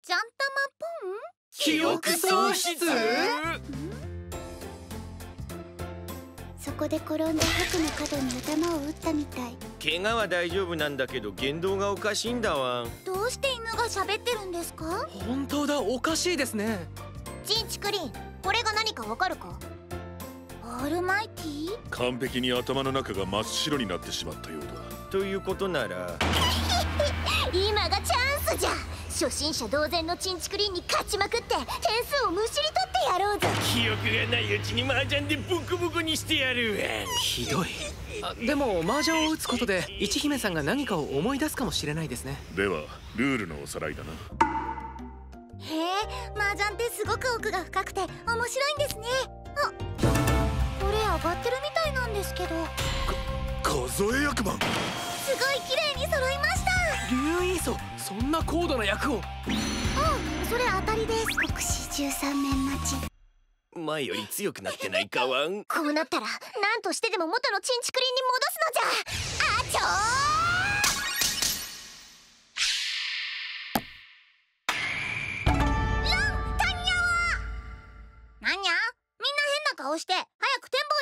ジャンタマポン？ 記憶喪失？ そこで転んでハクの角に頭を打ったみたい。 怪我は大丈夫なんだけど言動がおかしいんだわ。 どうして犬が喋ってるんですか？ 本当だ、おかしいですね。 チンチクリン、これが何かわかるか？オールマイティ？ 完璧に頭の中が真っ白になってしまったようだ。 ということなら今がチャンスじゃ。初心者同然のチンチクリンに勝ちまくって点数をむしり取ってやろうぜ。 記憶がないうちに麻雀でボコボコにしてやるわ。 ひどい。でも麻雀を打つことで一姫さんが何かを思い出すかもしれないですね。 ではルールのおさらいだな。 へえ、麻雀ってすごく奥が深くて面白いんですね。あ、これ上がってるみたいなんですけど。 数え役満。 すごい綺麗に揃いました。 竜イーソ、そんな高度な役を。 それ当たりです。国士13面待ち。 前より強くなってないかワン。 こうなったら何としてでも元のチンチクリンに戻すのじゃ。ロン、タンニャはなんにゃ？みんな変な顔して早く展望